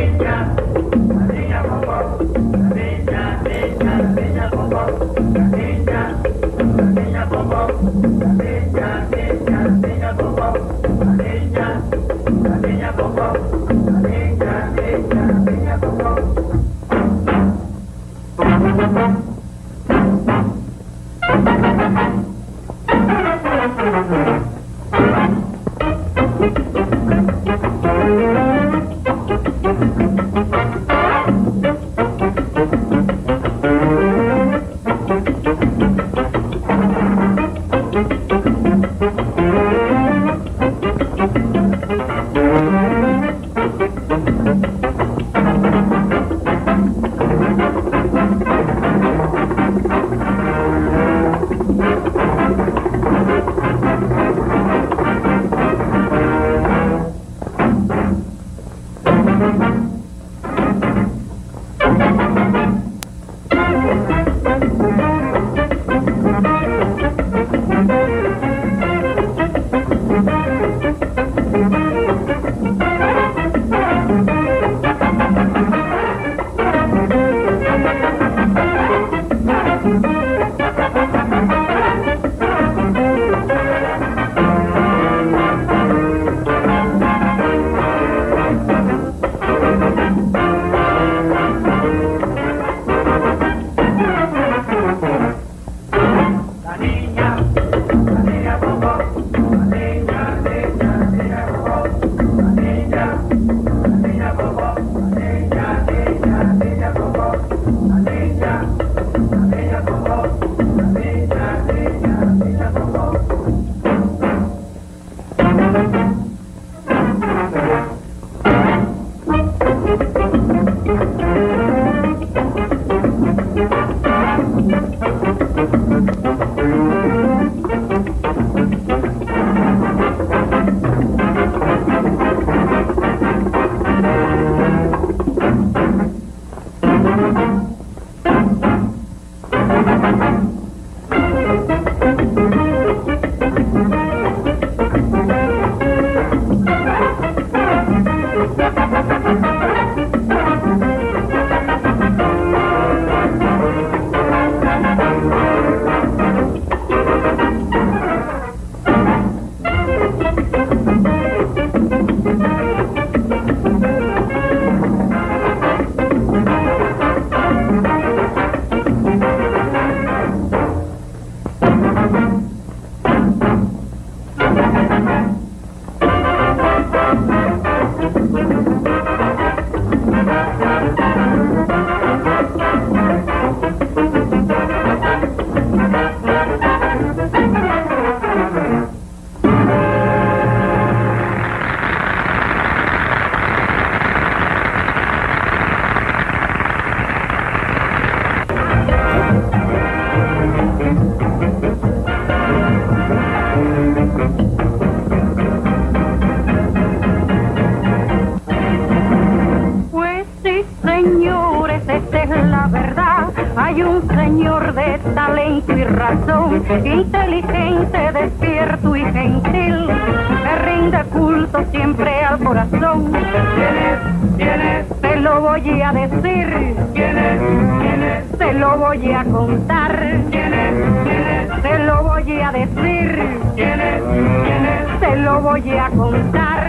Hay un señor de talento y razón, inteligente, despierto y gentil, que rinde culto siempre al corazón. ¿Quién es? ¿Quién es? Te lo voy a decir. ¿Quién es? ¿Quién es? Te lo voy a contar. ¿Quién es? ¿Quién es? Te lo voy a decir. ¿Quién es? ¿Quién es? Te lo voy a contar.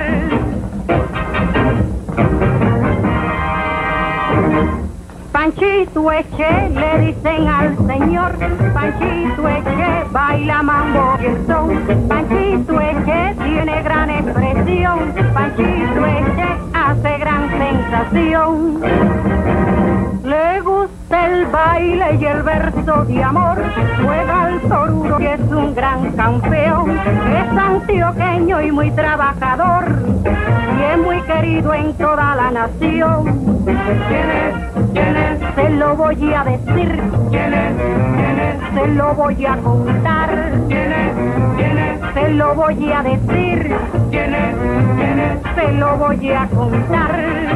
Panchito Eche, le dicen al señor. Panchito Eche baila mambo y el son. Panchito Eche tiene gran expresión. Panchito Eche hace gran sensación. Le gusta el baile y el verso de amor. Juega al toruro y es un gran campeón. Es antioqueño y muy trabajador, y es muy querido en toda la nación. ¿Quién es? ¿Quién es? Se lo voy a decir. ¿Quién es? ¿Quién es? Se lo voy a contar. ¿Quién es? ¿Quién es? Se lo voy a decir. ¿Quién es? ¿Quién es? Se lo voy a contar.